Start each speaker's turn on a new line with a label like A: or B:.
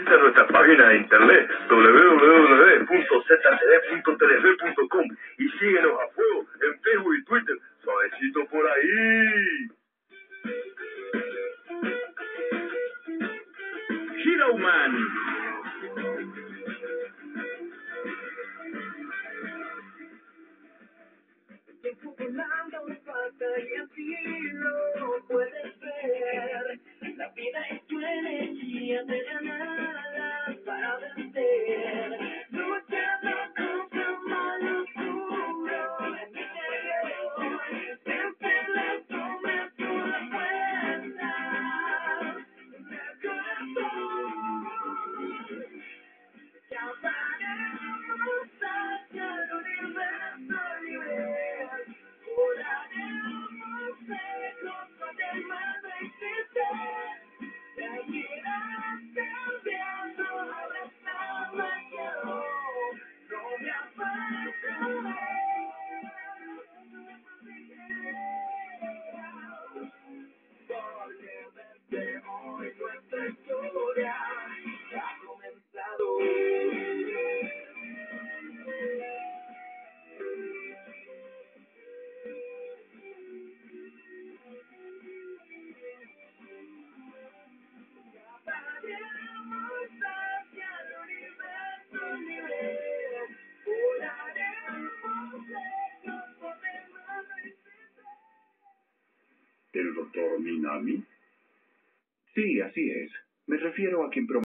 A: Visita nuestra página de internet www.ztv.tv.com y síguenos a fuego en Facebook y Twitter. Suavecito por ahí. Hero Man.
B: Tiempo volando pasa y así lo puedes ver. La vida es tu energía, te da nada para vencer. Luchando contra mal oscuro en mi interior. Siempre la sombra tú la fuerza en el corazón. Caminaremos hacia el universo libre. Volaremos lejos donde el mar no existe. La irás cambiando, abrazando el cielo. No me apartaré. Porque desde hoy nuestra historia ha comenzado. Caminaremos hacia el universo libre. Volaremos lejos donde el mar no existe.
C: ¿El doctor Minami? Sí, así es. Me refiero a quien